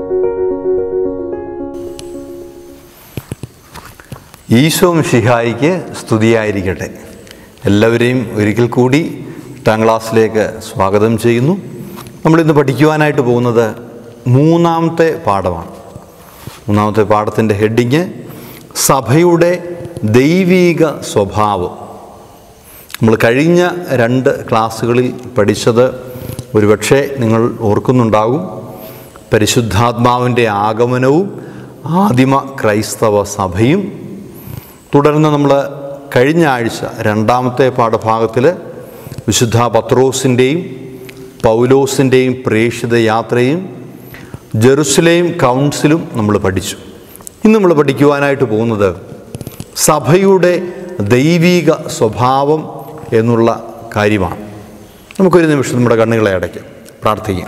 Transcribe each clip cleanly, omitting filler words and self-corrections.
ഈശോ മിശിഹായിക്ക് സ്തുതിയായിരിക്കട്ടെ. എല്ലാവരെയും ഒരിക്കൽ കൂടി 8ാം ക്ലാസ്സിലേക്ക് സ്വാഗതം ചെയ്യുന്നു. നമ്മളിന്ന് പഠിക്കുവാനായിട്ട് പോകുന്നത് 3-ാമത്തെ പാഠമാണ്. 3-ാമത്തെ പാഠത്തിൻ്റെ ഹെഡിങ് സഭയുടെ ദൈവീക സ്വഭാവം. നമ്മൾ കഴിഞ്ഞ 2 ക്ലാസ്സുകളിൽ പഠിച്ചത് ഒരുപക്ഷെ നിങ്ങൾ ഓർക്കുന്നുണ്ടാകും. പരിശുദ്ധാത്മാവിൻ്റെ ആഗമനവും ആദിമ ക്രൈസ്തവ സഭയും. തുടർന്ന് നമ്മൾ കഴിഞ്ഞ ആഴ്ച 2-ാമത്തെ പാഠഭാഗത്തിൽ വിശുദ്ധ പത്രോസിൻ്റെയും പൗലോസിൻ്റെയും പ്രേക്ഷിത യാത്രയും ജെറുസലേം കൗൺസിലും നമ്മൾ പഠിച്ചു. ഇന്ന് നമ്മൾ പഠിക്കുവാനായിട്ട് പോകുന്നത് സഭയുടെ ദൈവിക സ്വഭാവം എന്നുള്ള കാര്യമാണ്. നമുക്കൊരു നിമിഷം നമ്മുടെ കണ്ണുകളെ അടയ്ക്കാം, പ്രാർത്ഥിക്കാം.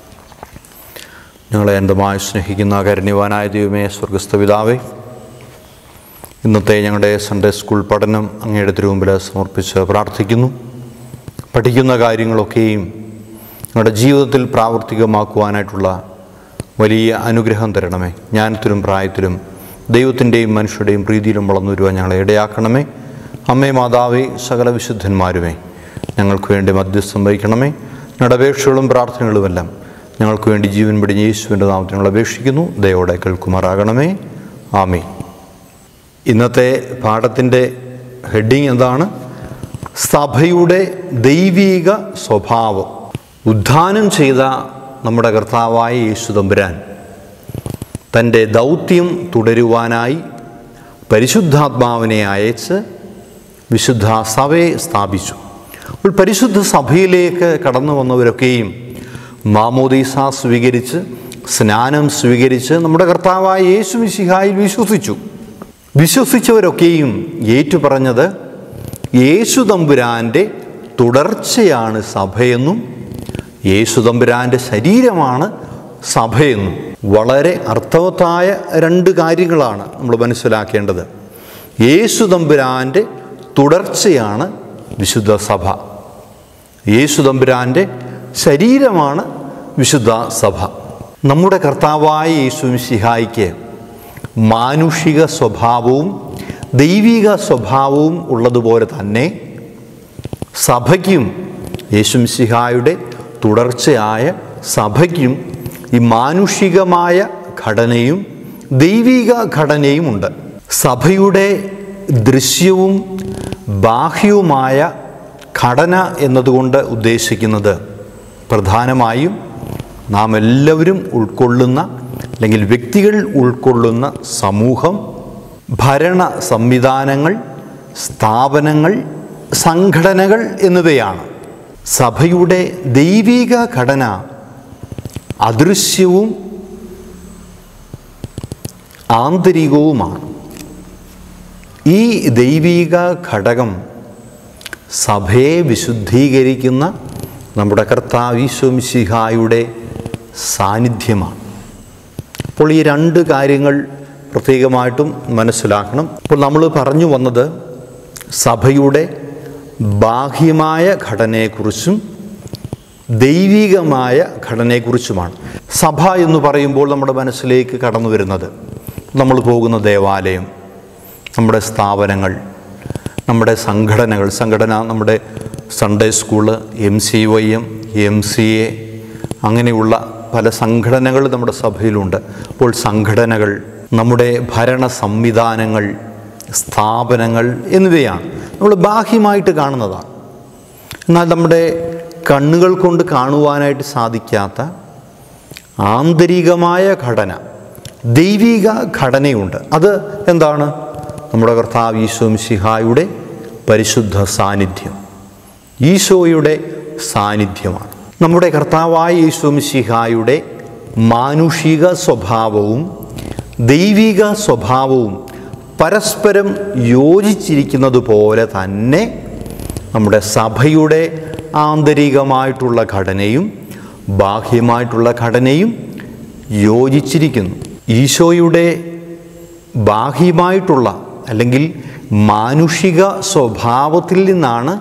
ഞങ്ങളെ അന്ധമായി സ്നേഹിക്കുന്ന കാരുണ്യവാനായ ദൈവമേ, സ്വർഗ്ഗസ്ഥ പിതാവേ, ഇന്നത്തെ ഞങ്ങളുടെ സൺഡേ സ്കൂൾ പഠനം അങ്ങയുടെ തിരുമുമ്പിൽ സമർപ്പിച്ച് പ്രാർത്ഥിക്കുന്നു. പഠിക്കുന്ന കാര്യങ്ങളൊക്കെയും ഞങ്ങളുടെ ജീവിതത്തിൽ പ്രാവർത്തികമാക്കുവാനായിട്ടുള്ള വലിയ അനുഗ്രഹം തരണമേ. ജ്ഞാനത്തിലും പ്രായത്തിലും ദൈവത്തിൻ്റെയും മനുഷ്യരുടെയും പ്രീതിയിലും വളർന്നു വരുവാൻ ഞങ്ങളെ ഇടയാക്കണമേ. അമ്മേ, മാതാവേ, സകല വിശുദ്ധന്മാരുമേ, ഞങ്ങൾക്ക് വേണ്ടി മധ്യസ്ഥം വഹിക്കണമേ. ഞങ്ങളുടെ അപേക്ഷകളും പ്രാർത്ഥനകളുമെല്ലാം ഞങ്ങൾക്ക് വേണ്ടി ജീവൻ പിടിഞ്ഞ യേശുവിൻ്റെ നാമത്തിൽ ഞങ്ങൾ അപേക്ഷിക്കുന്നു. ദയോടെ കേൾക്കുമാറാകണമേ. ആമേൻ. ഇന്നത്തെ പാഠത്തിൻ്റെ ഹെഡിങ് എന്താണ്? സഭയുടെ ദൈവിക സ്വഭാവം. ഉദ്ധാനം ചെയ്ത നമ്മുടെ കർത്താവായ യേശു തമ്പുരാൻ തൻ്റെ ദൗത്യം തുടരുവാനായി പരിശുദ്ധാത്മാവിനെ അയച്ച് വിശുദ്ധ സഭയെ സ്ഥാപിച്ചു. അപ്പോൾ പരിശുദ്ധ സഭയിലേക്ക് കടന്നു വന്നവരൊക്കെയും മാമോദീസ സ്വീകരിച്ച് സ്നാനം സ്വീകരിച്ച് നമ്മുടെ കർത്താവായ യേശു മിശിഹായിൽ വിശ്വസിച്ചു. വിശ്വസിച്ചവരൊക്കെയും ഏറ്റുപറഞ്ഞത് യേശു തമ്പുരാൻ്റെ തുടർച്ചയാണ് സഭയെന്നും യേശു തമ്പുരാൻ്റെ ശരീരമാണ് സഭയെന്നും. വളരെ അർത്ഥവത്തായ 2 കാര്യങ്ങളാണ് നമ്മൾ മനസ്സിലാക്കേണ്ടത്. യേശു തമ്പുരാൻ്റെ തുടർച്ചയാണ് വിശുദ്ധ സഭ, യേശു തമ്പുരാൻ്റെ ശരീരമാണ് വിശുദ്ധ സഭ. നമ്മുടെ കർത്താവായ യേശു മിശിഹായിക്ക് മാനുഷിക സ്വഭാവവും ദൈവിക സ്വഭാവവും ഉള്ളതുപോലെ തന്നെ സഭയ്ക്കും, യേശു മിശിഹായുടെ തുടർച്ചയായ സഭയ്ക്കും ഈ മാനുഷികമായ ഘടനയും ദൈവിക ഘടനയും ഉണ്ട്. സഭയുടെ ദൃശ്യവും ബാഹ്യവുമായ ഘടന എന്നതുകൊണ്ട് ഉദ്ദേശിക്കുന്നത് പ്രധാനമായും നാം എല്ലാവരും ഉൾക്കൊള്ളുന്ന അല്ലെങ്കിൽ വ്യക്തികൾ ഉൾക്കൊള്ളുന്ന സമൂഹം, ഭരണ സംവിധാനങ്ങൾ, സ്ഥാപനങ്ങൾ, സംഘടനകൾ എന്നിവയാണ്. സഭയുടെ ദൈവിക ഘടന അദൃശ്യവും ആന്തരികവുമാണ്. ഈ ദൈവിക ഘടകം സഭയെ വിശുദ്ധീകരിക്കുന്ന നമ്മുടെ കർത്താവ് യേശു മിശിഹായുടെ സാന്നിധ്യമാണ്. അപ്പോൾ ഈ 2 കാര്യങ്ങൾ പ്രത്യേകമായിട്ടും മനസ്സിലാക്കണം. അപ്പോൾ നമ്മൾ പറഞ്ഞു വന്നത് സഭയുടെ ബാഹ്യമായ ഘടനയെക്കുറിച്ചും ദൈവികമായ ഘടനയെക്കുറിച്ചുമാണ്. സഭ എന്ന് പറയുമ്പോൾ നമ്മുടെ മനസ്സിലേക്ക് കടന്നു വരുന്നത് നമ്മൾ പോകുന്ന ദേവാലയം, നമ്മുടെ സ്ഥാപനങ്ങൾ, നമ്മുടെ സംഘടന, നമ്മുടെ സൺഡേ സ്കൂള്, MCYM, MCA, അങ്ങനെയുള്ള പല സംഘടനകൾ നമ്മുടെ സഭയിലുണ്ട്. അപ്പോൾ സംഘടനകൾ, നമ്മുടെ ഭരണ സംവിധാനങ്ങൾ, സ്ഥാപനങ്ങൾ എന്നിവയാണ് നമ്മൾ ബാഹ്യമായിട്ട് കാണുന്നതാണ്. എന്നാൽ നമ്മുടെ കണ്ണുകൾ കൊണ്ട് കാണുവാനായിട്ട് സാധിക്കാത്ത ആന്തരികമായ ഘടന, ദൈവിക ഘടനയുണ്ട്. അത് എന്താണ്? നമ്മുടെ കർത്താവ് യേശു മിശിഹായുടെ പരിശുദ്ധ സാന്നിധ്യം, ഈശോയുടെ സാന്നിധ്യമാണ്. നമ്മുടെ കർത്താവായ യേശു മിശിഹായുടെ മാനുഷിക സ്വഭാവവും ദൈവിക സ്വഭാവവും പരസ്പരം യോജിച്ചിരിക്കുന്നത് പോലെ തന്നെ നമ്മുടെ സഭയുടെ ആന്തരികമായിട്ടുള്ള ഘടനയും ബാഹ്യമായിട്ടുള്ള ഘടനയും യോജിച്ചിരിക്കുന്നു. ഈശോയുടെ ബാഹ്യമായിട്ടുള്ള അല്ലെങ്കിൽ മാനുഷിക സ്വഭാവത്തിൽ നിന്നാണ്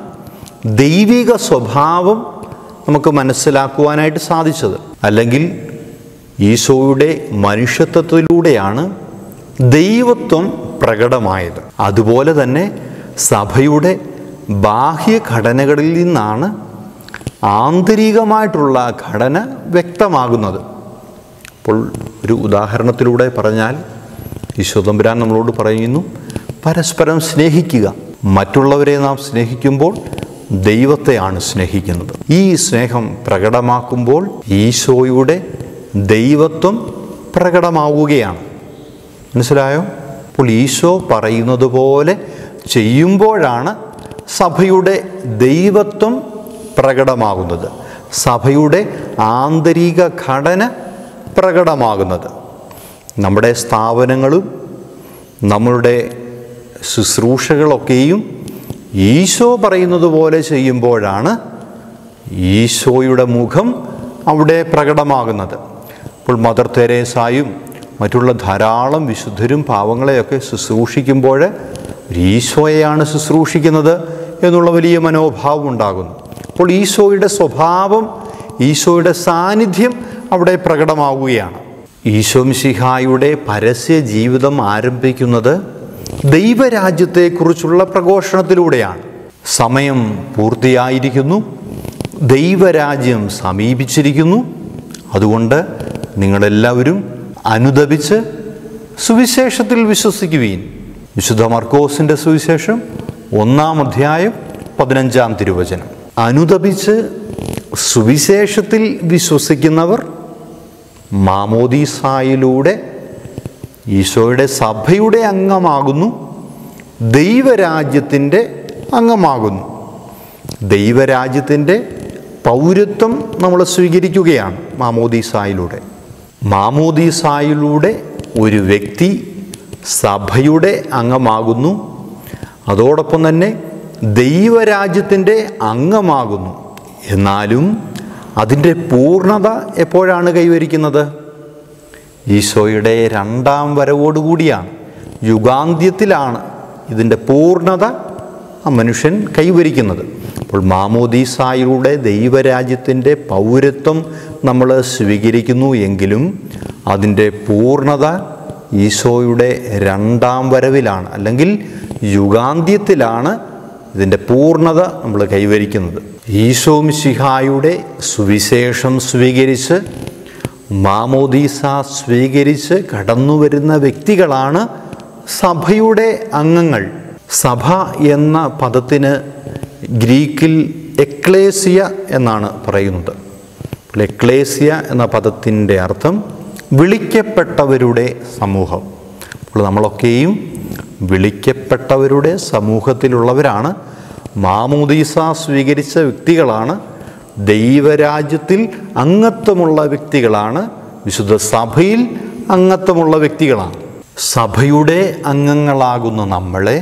ദൈവിക സ്വഭാവം നമുക്ക് മനസ്സിലാക്കുവാനായിട്ട് സാധിച്ചത്. അല്ലെങ്കിൽ ഈശോയുടെ മനുഷ്യത്വത്തിലൂടെയാണ് ദൈവത്വം പ്രകടമായത്. അതുപോലെ തന്നെ സഭയുടെ ബാഹ്യഘടനകളിൽ നിന്നാണ് ആന്തരികമായിട്ടുള്ള ഘടന വ്യക്തമാകുന്നത്. അപ്പോൾ ഒരു ഉദാഹരണത്തിലൂടെ പറഞ്ഞാൽ, ഈശോ തമ്പുരാൻ നമ്മളോട് പറയുന്നു, പരസ്പരം സ്നേഹിക്കുക. മറ്റുള്ളവരെ നാം സ്നേഹിക്കുമ്പോൾ ദൈവത്തെയാണ് സ്നേഹിക്കുന്നത്. ഈ സ്നേഹം പ്രകടമാക്കുമ്പോൾ ഈശോയുടെ ദൈവത്വം പ്രകടമാവുകയാണ്. മനസ്സിലായോ? അപ്പോൾ ഈശോ പറയുന്നത് പോലെ ചെയ്യുമ്പോഴാണ് സഭയുടെ ദൈവത്വം പ്രകടമാകുന്നത്, സഭയുടെ ആന്തരിക ഘടന പ്രകടമാകുന്നത്. നമ്മുടെ സ്ഥാപനങ്ങളും നമ്മളുടെ ശുശ്രൂഷകളൊക്കെയും ഈശോ പറയുന്നത് പോലെ ചെയ്യുമ്പോഴാണ് ഈശോയുടെ മുഖം അവിടെ പ്രകടമാകുന്നത്. അപ്പോൾ മദർ തെരേസായും മറ്റുള്ള ധാരാളം വിശുദ്ധരും പാവങ്ങളെയൊക്കെ ശുശ്രൂഷിക്കുമ്പോൾ ഈശോയെയാണ് ശുശ്രൂഷിക്കുന്നത് എന്നുള്ള വലിയ മനോഭാവം ഉണ്ടാകുന്നു. അപ്പോൾ ഈശോയുടെ സ്വഭാവം, ഈശോയുടെ സാന്നിധ്യം അവിടെ പ്രകടമാവുകയാണ്. ഈശോ മിശിഹായുടെ പരസ്യ ജീവിതം ആരംഭിക്കുന്നത് ദൈവരാജ്യത്തെക്കുറിച്ചുള്ള പ്രഘോഷണത്തിലൂടെയാണ്. സമയം പൂർത്തിയായിരിക്കുന്നു, ദൈവരാജ്യം സമീപിച്ചിരിക്കുന്നു, അതുകൊണ്ട് നിങ്ങളെല്ലാവരും അനുദപിച്ച് സുവിശേഷത്തിൽ വിശ്വസിക്കുവീൻ. വിശുദ്ധ മർക്കോസിൻ്റെ സുവിശേഷം 1-ാം അധ്യായം 15-ാം തിരുവചനം. അനുദപിച്ച് സുവിശേഷത്തിൽ വിശ്വസിക്കുന്നവർ മാമോദീസായിലൂടെ ഈശോയുടെ സഭയുടെ അംഗമാകുന്നു, ദൈവരാജ്യത്തിൻ്റെ അംഗമാകുന്നു. ദൈവരാജ്യത്തിൻ്റെ പൗരത്വം നമ്മൾ സ്വീകരിക്കുകയാണ് മാമോദീസായിലൂടെ. മാമോദീസായിലൂടെ ഒരു വ്യക്തി സഭയുടെ അംഗമാകുന്നു, അതോടൊപ്പം തന്നെ ദൈവരാജ്യത്തിൻ്റെ അംഗമാകുന്നു. എന്നാലും അതിൻ്റെ പൂർണ്ണത എപ്പോഴാണ് കൈവരിക്കുന്നത്? ഈശോയുടെ 2-ാം വരവോടുകൂടിയാണ്, യുഗാന്ത്യത്തിലാണ് ഇതിൻ്റെ പൂർണ്ണത ആ മനുഷ്യൻ കൈവരിക്കുന്നത്. അപ്പോൾ മാമോദീസായിലൂടെ ദൈവരാജ്യത്തിൻ്റെ പൗരത്വം നമ്മൾ സ്വീകരിക്കുന്നു എങ്കിലും അതിൻ്റെ പൂർണ്ണത ഈശോയുടെ 2-ാം വരവിലാണ്, അല്ലെങ്കിൽ യുഗാന്ത്യത്തിലാണ് ഇതിൻ്റെ പൂർണ്ണത നമ്മൾ കൈവരിക്കുന്നത്. ഈശോ മിശിഹായുടെ സുവിശേഷം സ്വീകരിച്ച് മാമോദീസ സ്വീകരിച്ച് കടന്നു വരുന്ന വ്യക്തികളാണ് സഭയുടെ അംഗങ്ങൾ. സഭ എന്ന പദത്തിന് ഗ്രീക്കിൽ എക്ലേസിയ എന്നാണ് പറയുന്നത്. എക്ലേസിയ എന്ന പദത്തിൻ്റെ അർത്ഥം വിളിക്കപ്പെട്ടവരുടെ സമൂഹം. അപ്പോൾ നമ്മളൊക്കെയും വിളിക്കപ്പെട്ടവരുടെ സമൂഹത്തിലുള്ളവരാണ്, മാമോദീസ സ്വീകരിച്ച വ്യക്തികളാണ്, ദൈവരാജ്യത്തിൽ അംഗത്വമുള്ള വ്യക്തികളാണ്, വിശുദ്ധ സഭയിൽ അംഗത്വമുള്ള വ്യക്തികളാണ്. സഭയുടെ അംഗങ്ങളാകുന്ന നമ്മളെ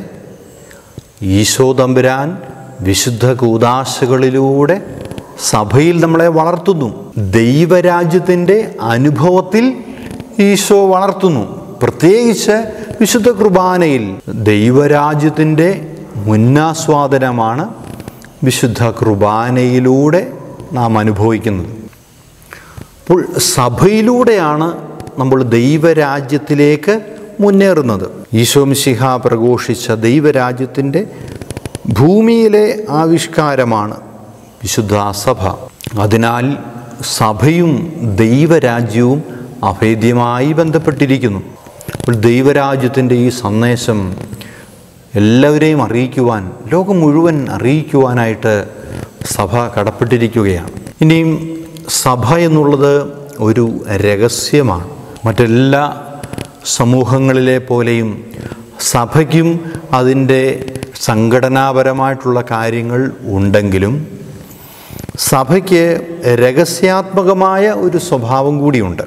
ഈശോ തമ്പുരാൻ വിശുദ്ധ കൂദാശകളിലൂടെ സഭയിൽ നമ്മളെ വളർത്തുന്നു. ദൈവരാജ്യത്തിൻ്റെ അനുഭവത്തിൽ ഈശോ വളർത്തുന്നു. പ്രത്യേകിച്ച് വിശുദ്ധ കുർബാനയിൽ ദൈവരാജ്യത്തിൻ്റെ മുന്നാസ്വാദനമാണ് വിശുദ്ധ കുർബാനയിലൂടെ നാം അനുഭവിക്കുന്നത്. അപ്പോൾ സഭയിലൂടെയാണ് നമ്മൾ ദൈവരാജ്യത്തിലേക്ക് മുന്നേറുന്നത്. ഈശോ മിശിഹ പ്രഘോഷിച്ച ദൈവരാജ്യത്തിൻ്റെ ഭൂമിയിലെ ആവിഷ്കാരമാണ് വിശുദ്ധ സഭ. അതിനാൽ സഭയും ദൈവരാജ്യവും അഭേദ്യമായി ബന്ധപ്പെട്ടിരിക്കുന്നു. അപ്പോൾ ദൈവരാജ്യത്തിൻ്റെ ഈ സന്ദേശം എല്ലാവരെയും അറിയിക്കുവാൻ, ലോകം മുഴുവൻ അറിയിക്കുവാനായിട്ട് സഭ കടപ്പെട്ടിരിക്കുകയാണ്. ഇനിയും സഭ എന്നുള്ളത് ഒരു രഹസ്യമാണ്. മറ്റെല്ലാ സമൂഹങ്ങളിലെ പോലെയും സഭയ്ക്കും അതിൻ്റെ സംഘടനാപരമായിട്ടുള്ള കാര്യങ്ങൾ ഉണ്ടെങ്കിലും സഭയ്ക്ക് രഹസ്യാത്മകമായ ഒരു സ്വഭാവം കൂടിയുണ്ട്.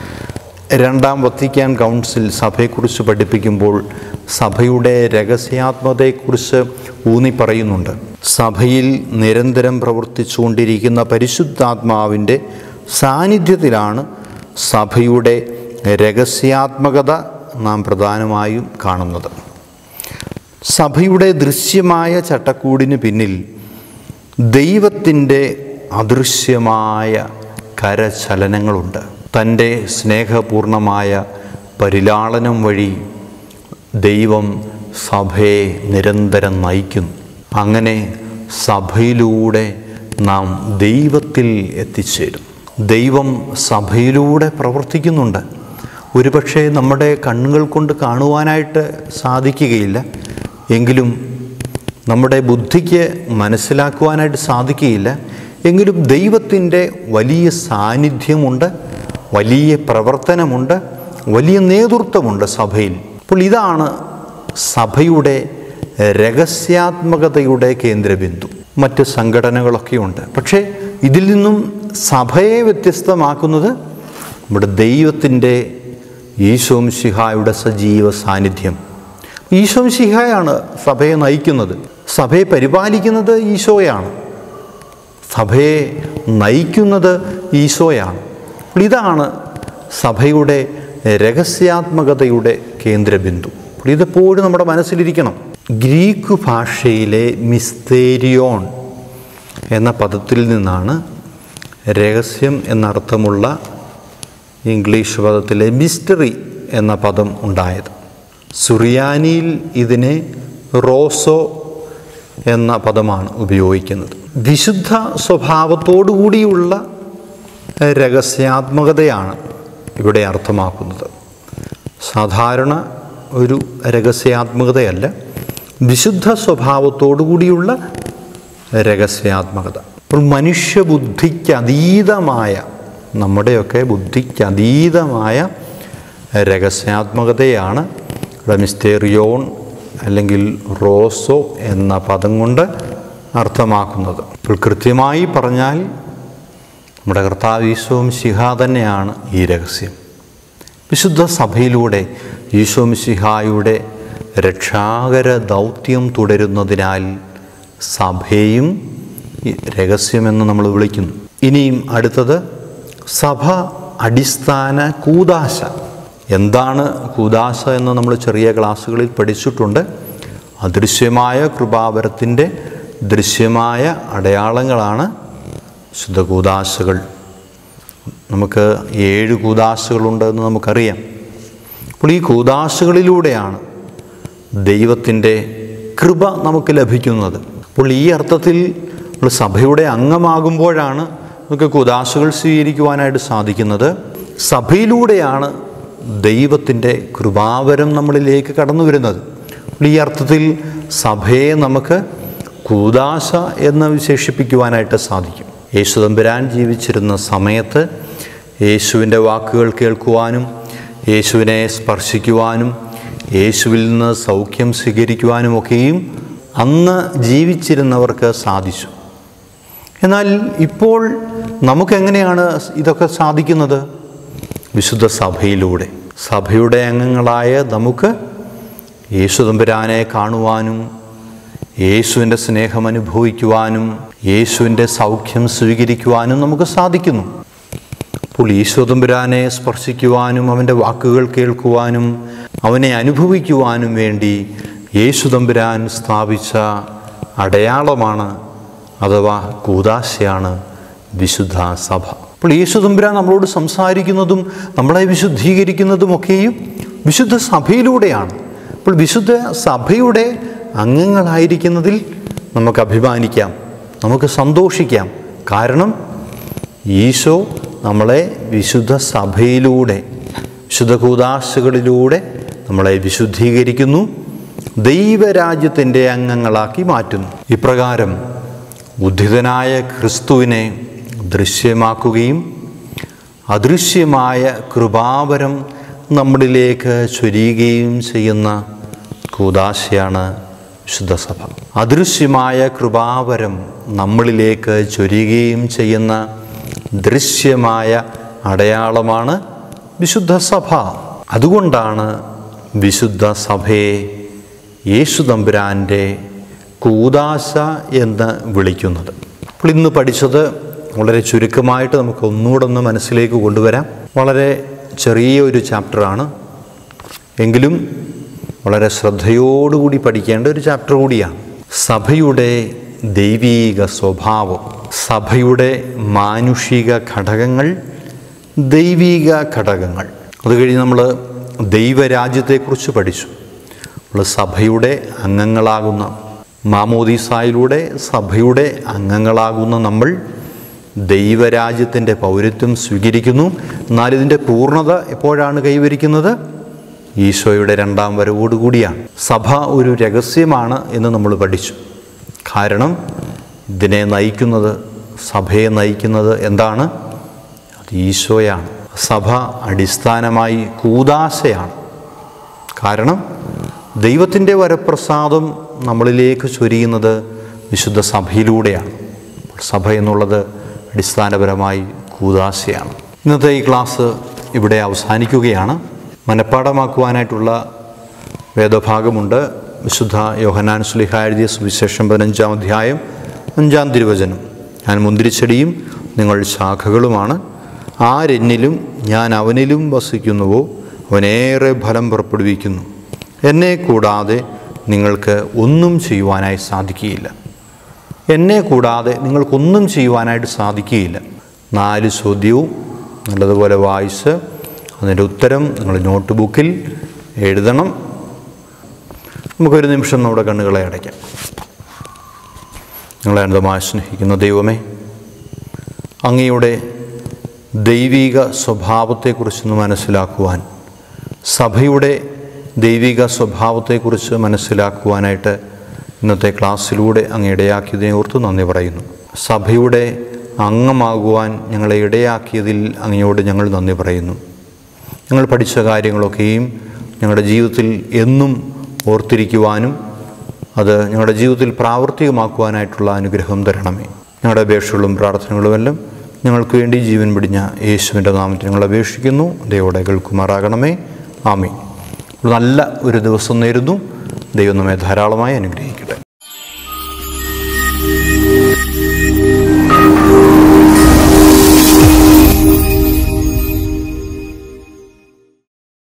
2-ാം വത്തിക്കാൻ കൗൺസിൽ സഭയെക്കുറിച്ച് പഠിപ്പിക്കുമ്പോൾ സഭയുടെ രഹസ്യാത്മകതയെക്കുറിച്ച് ഊന്നി പറയുന്നുണ്ട്. സഭയിൽ നിരന്തരം പ്രവർത്തിച്ചുകൊണ്ടിരിക്കുന്ന പരിശുദ്ധാത്മാവിൻ്റെ സാന്നിധ്യത്തിലാണ് സഭയുടെ രഹസ്യാത്മകത നാം പ്രധാനമായും കാണുന്നത്. സഭയുടെ ദൃശ്യമായ ചട്ടക്കൂടിന് പിന്നിൽ ദൈവത്തിൻ്റെ അദൃശ്യമായ കരചലനങ്ങളുണ്ട്. തൻ്റെ സ്നേഹപൂർണമായ പരിലാളനം വഴി ദൈവം സഭയെ നിരന്തരം നയിക്കുന്നു. അങ്ങനെ സഭയിലൂടെ നാം ദൈവത്തിൽ എത്തിച്ചേരും. ദൈവം സഭയിലൂടെ പ്രവർത്തിക്കുന്നുണ്ട്. ഒരുപക്ഷെ നമ്മുടെ കണ്ണുകൾ കൊണ്ട് കാണുവാനായിട്ട് സാധിക്കുകയില്ല, എങ്കിലും നമ്മുടെ ബുദ്ധിക്ക് മനസ്സിലാക്കുവാനായിട്ട് സാധിക്കുകയില്ല, എങ്കിലും ദൈവത്തിൻ്റെ വലിയ സാന്നിധ്യമുണ്ട്, വലിയ പ്രവർത്തനമുണ്ട്, വലിയ നേതൃത്വമുണ്ട് സഭയിൽ. അപ്പോൾ ഇതാണ് സഭയുടെ രഹസ്യാത്മകതയുടെ കേന്ദ്രബിന്ദു. മറ്റ് സംഘടനകളൊക്കെയുണ്ട്, പക്ഷേ ഇതിൽ നിന്നും സഭയെ വ്യത്യസ്തമാക്കുന്നത് നമ്മുടെ ദൈവത്തിൻ്റെ ഈശോമിശിഹായുടെ സജീവ സാന്നിധ്യം. ഈശോമിശിഹായാണ് സഭയെ നയിക്കുന്നത്, സഭയെ പരിപാലിക്കുന്നത് ഈശോയാണ്, സഭയെ നയിക്കുന്നത് ഈശോയാണ്. ഇതാണ് സഭയുടെ രഹസ്യാത്മകതയുടെ കേന്ദ്രബിന്ദു. ഇതെപ്പോഴും നമ്മുടെ മനസ്സിലിരിക്കണം. ഗ്രീക്ക് ഭാഷയിലെ മിസ്തേരിയോൺ എന്ന പദത്തിൽ നിന്നാണ് രഹസ്യം എന്നർത്ഥമുള്ള ഇംഗ്ലീഷ് പദത്തിലെ മിസ്റ്ററി എന്ന പദം ഉണ്ടായത്. സുറിയാനിയിൽ ഇതിനെ റോസോ എന്ന പദമാണ് ഉപയോഗിക്കുന്നത്. വിശുദ്ധ സ്വഭാവത്തോടു കൂടിയുള്ള രഹസ്യാത്മകതയാണ് ഇവിടെ അർത്ഥമാക്കുന്നത്. സാധാരണ ഒരു രഹസ്യാത്മകതയല്ല, വിശുദ്ധ സ്വഭാവത്തോടു കൂടിയുള്ള രഹസ്യാത്മകത. അപ്പോൾ മനുഷ്യബുദ്ധിക്കതീതമായ, നമ്മുടെയൊക്കെ ബുദ്ധിക്കതീതമായ രഹസ്യാത്മകതയാണ് മിസ്റ്റേറിയോൺ അല്ലെങ്കിൽ റോസോ എന്ന പദം കൊണ്ട് അർത്ഥമാക്കുന്നത്. അപ്പോൾ കൃത്യമായി പറഞ്ഞാൽ നമ്മുടെ കർത്താവ് ഈശോമിശിഹാ തന്നെയാണ് ഈ രഹസ്യം. വിശുദ്ധ സഭയിലൂടെ ഈശോമിശിഹായുടെ രക്ഷാകര ദൗത്യം തുടരുന്നതിനാൽ സഭയും രഹസ്യമെന്ന് നമ്മൾ വിളിക്കുന്നു. ഇനിയും അടുത്തത് സഭ അടിസ്ഥാന കൂദാശ. എന്താണ് കൂദാശ എന്ന് നമ്മൾ ചെറിയ ക്ലാസ്സുകളിൽ പഠിച്ചിട്ടുണ്ട്. അദൃശ്യമായ കൃപാവരത്തിൻ്റെ ദൃശ്യമായ അടയാളങ്ങളാണ് ശുദ്ധ കൂദാശകൾ. നമുക്ക് 7 കൂദാശകളുണ്ടെന്ന് നമുക്കറിയാം. അപ്പോൾ ഈ കൂദാശകളിലൂടെയാണ് ദൈവത്തിൻ്റെ കൃപ നമുക്ക് ലഭിക്കുന്നത്. അപ്പോൾ ഈ അർത്ഥത്തിൽ നമ്മൾ സഭയുടെ അംഗമാകുമ്പോഴാണ് നമുക്ക് കൂദാശകൾ സ്വീകരിക്കുവാനായിട്ട് സാധിക്കുന്നത്. സഭയിലൂടെയാണ് ദൈവത്തിൻ്റെ കൃപാവരം നമ്മളിലേക്ക് കടന്നു വരുന്നത്. ഈ അർത്ഥത്തിൽ സഭയെ നമുക്ക് കൂദാശ എന്ന് വിശേഷിപ്പിക്കുവാനായിട്ട് സാധിക്കും. യേശു തമ്പുരാൻ ജീവിച്ചിരുന്ന സമയത്ത് യേശുവിൻ്റെ വാക്കുകൾ കേൾക്കുവാനും യേശുവിനെ സ്പർശിക്കുവാനും യേശുവിൽ നിന്ന് സൗഖ്യം സ്വീകരിക്കുവാനുമൊക്കെയും അന്ന് ജീവിച്ചിരുന്നവർക്ക് സാധിച്ചു. എന്നാൽ ഇപ്പോൾ നമുക്കെങ്ങനെയാണ് ഇതൊക്കെ സാധിക്കുന്നത്? വിശുദ്ധ സഭയിലൂടെ. സഭയുടെ അംഗങ്ങളായ നമുക്ക് യേശു തമ്പുരാനെ കാണുവാനും യേശുവിൻ്റെ സ്നേഹം അനുഭവിക്കുവാനും യേശുവിൻ്റെ സൗഖ്യം സ്വീകരിക്കുവാനും നമുക്ക് സാധിക്കുന്നു. അപ്പോൾ യേശു തമ്പുരാനെ സ്പർശിക്കുവാനും അവൻ്റെ വാക്കുകൾ കേൾക്കുവാനും അവനെ അനുഭവിക്കുവാനും വേണ്ടി യേശു തമ്പുരാൻ സ്ഥാപിച്ച അടയാളമാണ് അഥവാ കൂദാശയാണ് വിശുദ്ധ സഭ. അപ്പോൾ യേശു തമ്പുരാൻ നമ്മളോട് സംസാരിക്കുന്നതും നമ്മളെ വിശുദ്ധീകരിക്കുന്നതുമൊക്കെയും വിശുദ്ധ സഭയിലൂടെയാണ്. അപ്പോൾ വിശുദ്ധ സഭയുടെ അംഗങ്ങളായിരിക്കുന്നതിൽ നമുക്ക് അഭിമാനിക്കാം, നമുക്ക് സന്തോഷിക്കാം. കാരണം ഈശോ നമ്മളെ വിശുദ്ധ സഭയിലൂടെ, വിശുദ്ധ കൂദാശകളിലൂടെ നമ്മളെ വിശുദ്ധീകരിക്കുന്നു, ദൈവരാജ്യത്തിൻ്റെ അംഗങ്ങളാക്കി മാറ്റുന്നു. ഇപ്രകാരം ഉദ്ധിതനായ ക്രിസ്തുവിനെ ദൃശ്യമാക്കുകയും അദൃശ്യമായ കൃപാവരം നമ്മളിലേക്ക് ചൊരിയുകയും ചെയ്യുന്ന കൂദാശയാണ് വിശുദ്ധ സഭ. അദൃശ്യമായ കൃപാവരം നമ്മളിലേക്ക് ചൊരിയുകയും ചെയ്യുന്ന ദൃശ്യമായ അടയാളമാണ് വിശുദ്ധ സഭ. അതുകൊണ്ടാണ് വിശുദ്ധ സഭയെ യേശു തമ്പുരാൻ്റെ കൂദാശ എന്ന് വിളിക്കുന്നത്. അപ്പോൾ ഇന്ന് പഠിച്ചത് വളരെ ചുരുക്കമായിട്ട് നമുക്ക് ഒന്നുകൂടെ മനസ്സിലേക്ക് കൊണ്ടുവരാം. വളരെ ചെറിയൊരു ചാപ്റ്ററാണ്, എങ്കിലും വളരെ ശ്രദ്ധയോടുകൂടി പഠിക്കേണ്ട ഒരു ചാപ്റ്റർ കൂടിയാണ്. സഭയുടെ ദൈവീക സ്വഭാവം, സഭയുടെ മാനുഷിക ഘടകങ്ങൾ, ദൈവിക ഘടകങ്ങൾ. അത് കഴിഞ്ഞ് നമ്മൾ ദൈവരാജ്യത്തെക്കുറിച്ച് പഠിച്ചു. നമ്മൾ സഭയുടെ അംഗങ്ങളാകുന്ന, മാമോദീസായിലൂടെ സഭയുടെ അംഗങ്ങളാകുന്ന നമ്മൾ ദൈവരാജ്യത്തിൻ്റെ പൗരത്വം സ്വീകരിക്കുന്നു. എന്നാൽ ഇതിൻ്റെ പൂർണ്ണത എപ്പോഴാണ് കൈവരിക്കുന്നത്? ഈശോയുടെ രണ്ടാം വരവോടുകൂടിയാണ്. സഭ ഒരു രഹസ്യമാണ് എന്ന് നമ്മൾ പഠിച്ചു. കാരണം ഇതിനെ നയിക്കുന്നത്, സഭയെ നയിക്കുന്നത് എന്താണ്? അത് ഈശോയാണ്. സഭ അടിസ്ഥാനമായി കൂദാശയാണ്. കാരണം ദൈവത്തിൻ്റെ വരപ്രസാദം നമ്മളിലേക്ക് ചൊരിയുന്നത് വിശുദ്ധ സഭയിലൂടെയാണ്. സഭ എന്നുള്ളത് അടിസ്ഥാനപരമായി കൂദാശയാണ്. ഇന്നത്തെ ഈ ക്ലാസ് ഇവിടെ അവസാനിക്കുകയാണ്. മനഃപ്പാഠമാക്കുവാനായിട്ടുള്ള വേദഭാഗമുണ്ട്. വിശുദ്ധ യോഹന്നാൻ ശ്ലീഹാ എഴുതിയ സുവിശേഷം 15-ാം അധ്യായം 5-ാം തിരുവചനം. ഞാൻ മുന്തിരിച്ചെടിയും നിങ്ങൾ ശാഖകളുമാണ്. ആരെന്നിലും ഞാൻ അവനിലും വസിക്കുന്നുവോ അവനേറെ ഫലം പുറപ്പെടുവിക്കുന്നു. എന്നെ കൂടാതെ നിങ്ങൾക്ക് ഒന്നും ചെയ്യുവാനായി സാധിക്കുകയില്ല. എന്നെ കൂടാതെ നിങ്ങൾക്കൊന്നും ചെയ്യുവാനായിട്ട് സാധിക്കുകയില്ല. 4 ചോദ്യവും നല്ലതുപോലെ വായിച്ച് അതിൻ്റെ ഉത്തരം നിങ്ങൾ നോട്ട് ബുക്കിൽ എഴുതണം. നമുക്കൊരു നിമിഷം നമ്മുടെ കണ്ണുകളെ അടയ്ക്കാം. നിങ്ങളെ അനന്തമായി സ്നേഹിക്കുന്ന ദൈവമേ, അങ്ങയുടെ ദൈവിക സ്വഭാവത്തെക്കുറിച്ചൊന്ന് മനസ്സിലാക്കുവാൻ, സഭയുടെ ദൈവിക സ്വഭാവത്തെക്കുറിച്ച് മനസ്സിലാക്കുവാനായിട്ട് ഇന്നത്തെ ക്ലാസ്സിലൂടെ അങ്ങ് ഇടയാക്കിയതിനെ ഓർത്ത് നന്ദി പറയുന്നു. സഭയുടെ അംഗമാകുവാൻ ഞങ്ങളെ ഇടയാക്കിയതിൽ അങ്ങയോട് ഞങ്ങൾ നന്ദി പറയുന്നു. ഞങ്ങൾ പഠിച്ച കാര്യങ്ങളൊക്കെയും ഞങ്ങളുടെ ജീവിതത്തിൽ എന്നും ഓർത്തിരിക്കുവാനും അത് ഞങ്ങളുടെ ജീവിതത്തിൽ പ്രാവർത്തികമാക്കുവാനായിട്ടുള്ള അനുഗ്രഹം തരണമേ. ഞങ്ങളുടെ അപേക്ഷകളും പ്രാർത്ഥനകളുമെല്ലാം ഞങ്ങൾക്ക് വേണ്ടി ജീവൻ പിടിഞ്ഞ യേശുവിൻ്റെ നാമത്തിൽ ഞങ്ങൾ അപേക്ഷിക്കുന്നു. ദൈവത്തോടെ കേൾക്കുമാറാകണമേ. ആമീൻ. നല്ല ഒരു ദിവസം നേരുന്നു. ദൈവം നമ്മെ ധാരാളമായി അനുഗ്രഹിക്കും.